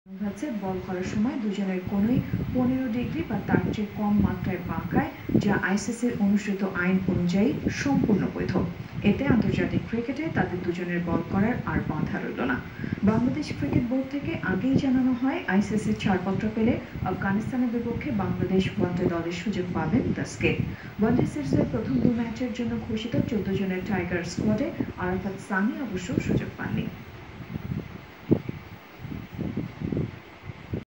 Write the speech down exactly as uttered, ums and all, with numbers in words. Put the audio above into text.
হচ্ছে বল করার সময় দুজনের কোনোই পনেরো ডিগ্রি বা তার চেয়ে কম মাত্রায় পা খায়, যা আইসিসির অনুসৃত আইন অনুযায়ী সম্পূর্ণ বৈধ। এতে আন্তর্জাতিক ক্রিকেটে তাদের দুজনের বল করার আর বাধা রইল না। বাংলাদেশ ক্রিকেট বোর্ড থেকে আগেই জানানো হয়, আইসিসির ছাড়পত্র পেলে আফগানিস্তানের বিপক্ষে বাংলাদেশ ওয়ানডে দলের সুযোগ পাবেন তাসকিন। ওয়ানডে সিরিজের প্রথম দু ম্যাচের জন্য ঘোষিত চোদ্দ জনের টাইগার স্কোয়াডে আরাফাত সানি অবশ্য সুযোগ পাননি।